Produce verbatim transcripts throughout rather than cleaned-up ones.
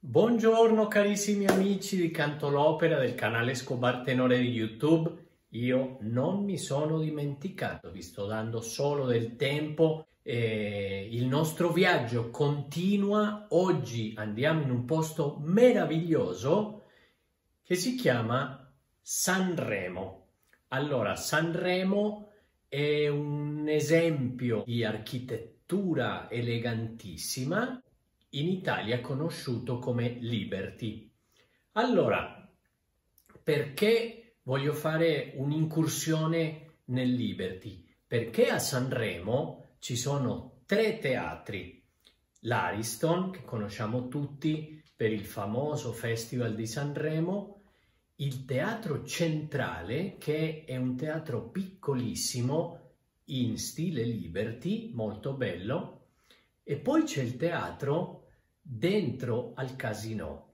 Buongiorno carissimi amici di Canto l'Opera del canale Escobar Tenore di YouTube. Io non mi sono dimenticato, vi sto dando solo del tempo. Eh, il nostro viaggio continua. Oggi andiamo in un posto meraviglioso che si chiama Sanremo. Allora, Sanremo è un esempio di architettura elegantissima, in Italia conosciuto come Liberty. Allora, perché voglio fare un'incursione nel Liberty? Perché a Sanremo ci sono tre teatri. L'Ariston, che conosciamo tutti per il famoso Festival di Sanremo, il Teatro Centrale, che è un teatro piccolissimo in stile Liberty, molto bello, e poi c'è il teatro dentro al Casino.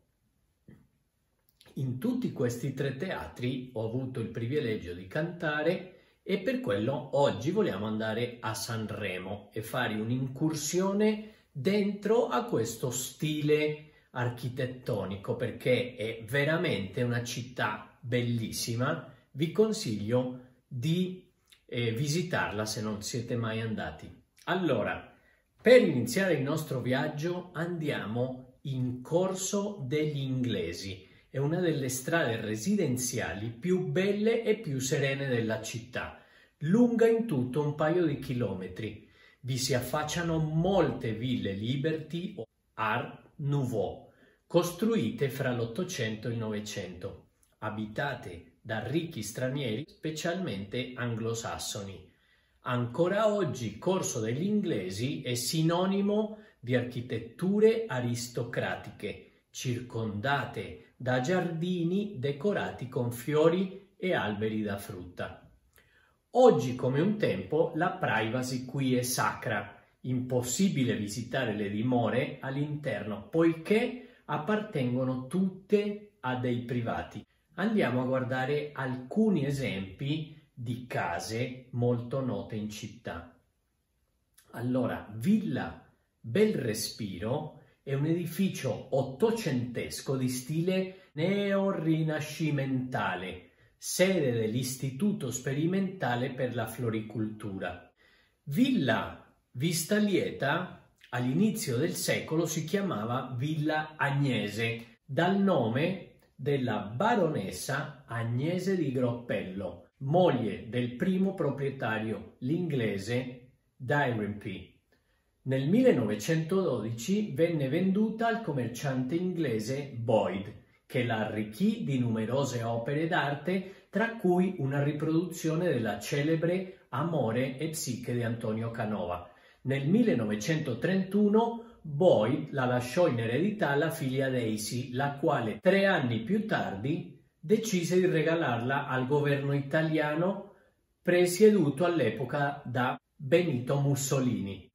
In tutti questi tre teatri ho avuto il privilegio di cantare e per quello oggi vogliamo andare a Sanremo e fare un'incursione dentro a questo stile architettonico, perché è veramente una città bellissima. Vi consiglio di eh, visitarla se non siete mai andati. Allora, per iniziare il nostro viaggio andiamo in Corso degli Inglesi. È una delle strade residenziali più belle e più serene della città, lunga in tutto un paio di chilometri. Vi si affacciano molte ville Liberty o Art Nouveau, costruite fra l'Ottocento e il Novecento, abitate da ricchi stranieri, specialmente anglosassoni. Ancora oggi Corso degli Inglesi è sinonimo di architetture aristocratiche, circondate da giardini decorati con fiori e alberi da frutta. Oggi come un tempo la privacy qui è sacra, impossibile visitare le dimore all'interno poiché appartengono tutte a dei privati. Andiamo a guardare alcuni esempi di case molto note in città. Allora, Villa Bel Respiro è un edificio ottocentesco di stile neorinascimentale, sede dell'Istituto Sperimentale per la Floricoltura. Villa Vista Lieta all'inizio del secolo si chiamava Villa Agnese, dal nome della baronessa Agnese di Groppello, moglie del primo proprietario, l'inglese Dirempy. Nel millenovecentododici venne venduta al commerciante inglese Boyd, che la arricchì di numerose opere d'arte, tra cui una riproduzione della celebre Amore e Psiche di Antonio Canova. Nel millenovecentotrentuno Boyd la lasciò in eredità alla figlia Daisy, la quale tre anni più tardi decise di regalarla al governo italiano presieduto all'epoca da Benito Mussolini.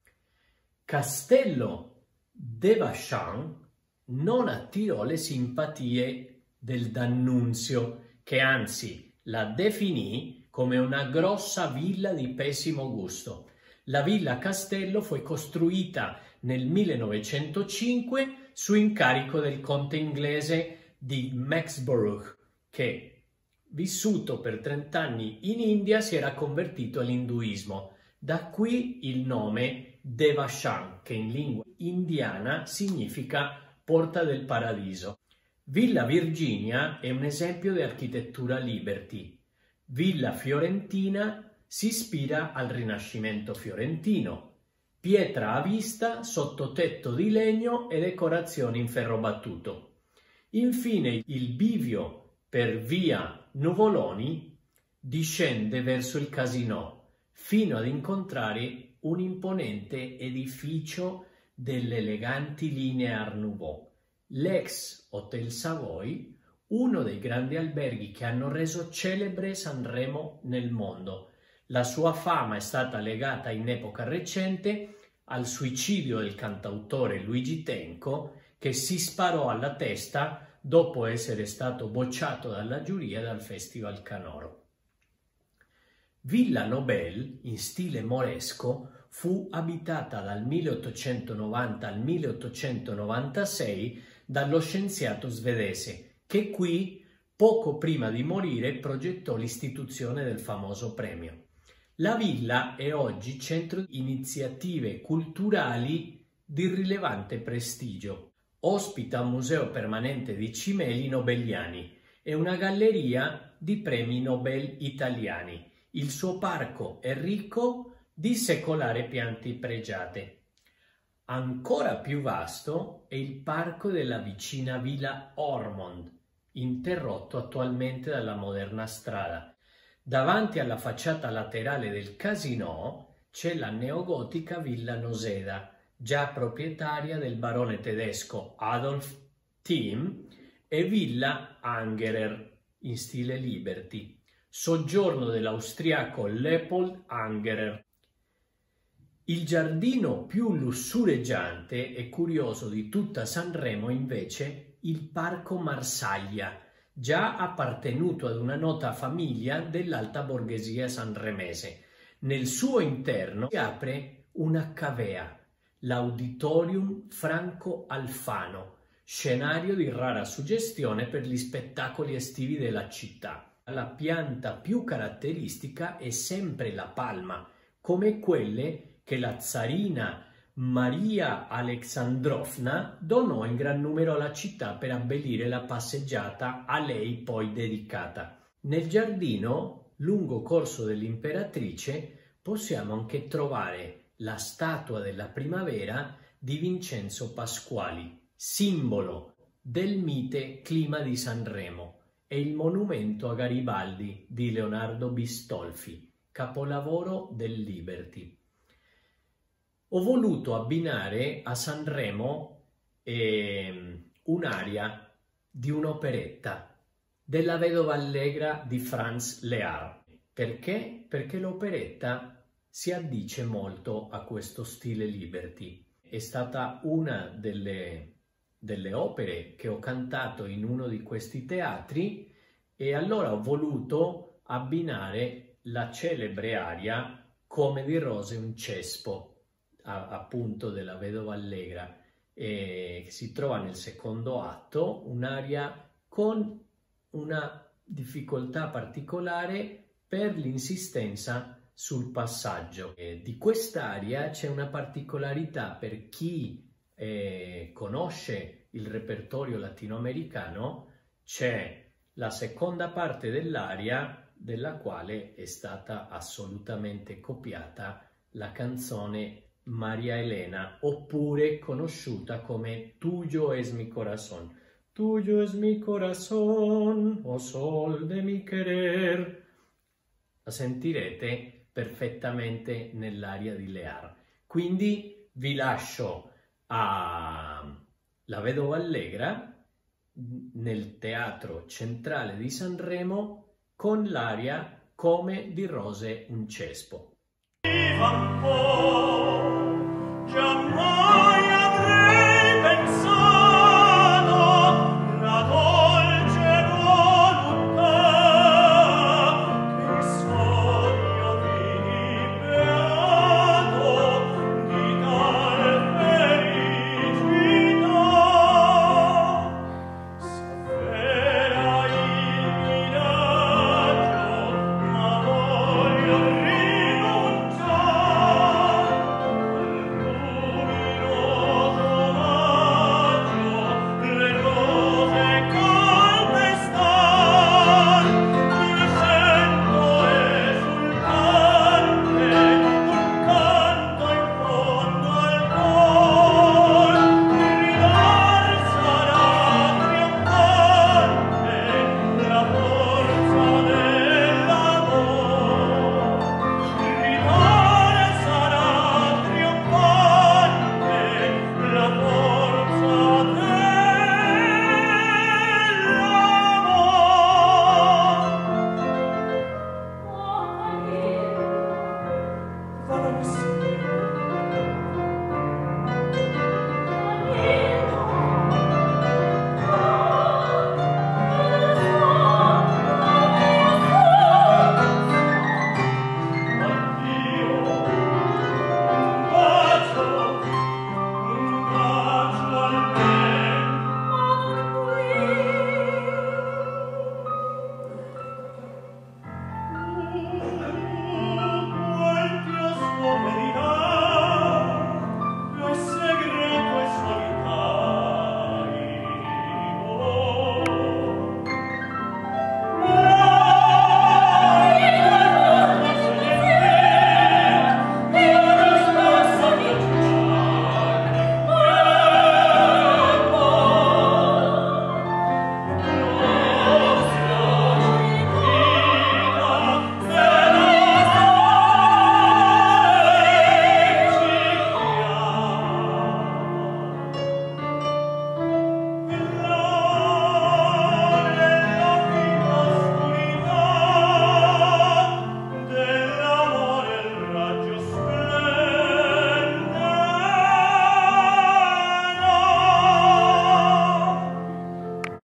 Castello de Vachon non attirò le simpatie del D'Annunzio, che anzi la definì come una grossa villa di pessimo gusto. La villa Castello fu costruita nel millenovecentocinque su incarico del conte inglese di Mexborough, che, vissuto per trent'anni in India, si era convertito all'induismo. Da qui il nome Devachan, che in lingua indiana significa porta del paradiso. Villa Virginia è un esempio di architettura Liberty. Villa Fiorentina si ispira al Rinascimento fiorentino. Pietra a vista, sottotetto di legno e decorazioni in ferro battuto. Infine il bivio per via Nuvoloni discende verso il Casino, fino ad incontrare un imponente edificio delle eleganti linee Art Nouveau, l'ex Hotel Savoy, uno dei grandi alberghi che hanno reso celebre Sanremo nel mondo. La sua fama è stata legata in epoca recente al suicidio del cantautore Luigi Tenco, che si sparò alla testa dopo essere stato bocciato dalla giuria dal Festival Canoro. Villa Nobel, in stile moresco, fu abitata dal milleottocentonovanta al milleottocentonovantasei dallo scienziato svedese, che qui, poco prima di morire, progettò l'istituzione del famoso premio. La villa è oggi centro di iniziative culturali di rilevante prestigio. Ospita un museo permanente di cimeli nobeliani e una galleria di premi Nobel italiani. Il suo parco è ricco di secolari piante pregiate. Ancora più vasto è il parco della vicina Villa Ormond, interrotto attualmente dalla moderna strada. Davanti alla facciata laterale del casinò c'è la neogotica Villa Noseda, già proprietaria del barone tedesco Adolf Thiem, e Villa Angerer in stile Liberty, soggiorno dell'austriaco Leopold Angerer. Il giardino più lussureggiante e curioso di tutta Sanremo invece il Parco Marsaglia, già appartenuto ad una nota famiglia dell'alta borghesia sanremese. Nel suo interno si apre una cavea, l'Auditorium Franco Alfano, scenario di rara suggestione per gli spettacoli estivi della città. La pianta più caratteristica è sempre la palma, come quelle che la zarina Maria Alexandrovna donò in gran numero alla città per abbellire la passeggiata a lei poi dedicata. Nel giardino, lungo corso dell'Imperatrice, possiamo anche trovare la statua della primavera di Vincenzo Pasquali, simbolo del mite clima di Sanremo, e il monumento a Garibaldi di Leonardo Bistolfi, capolavoro del Liberty. Ho voluto abbinare a Sanremo eh, un'aria di un'operetta della Vedova Allegra di Franz Lehár. Perché? Perché l'operetta si addice molto a questo stile Liberty. È stata una delle, delle opere che ho cantato in uno di questi teatri e allora ho voluto abbinare la celebre aria Come di rose un cespo, appunto della Vedova Allegra, e si trova nel secondo atto, un'aria con una difficoltà particolare per l'insistenza sul passaggio. E di quest'aria c'è una particolarità per chi eh, conosce il repertorio latinoamericano. C'è la seconda parte dell'aria della quale è stata assolutamente copiata la canzone Maria Elena, oppure conosciuta come Tuyo es mi corazón. Tuyo es mi corazón, oh sol de mi querer. La sentirete perfettamente nell'aria di Lehár. Quindi vi lascio a La Vedova Allegra nel Teatro Centrale di Sanremo con l'aria Come di rose un cespo. Viva un po'!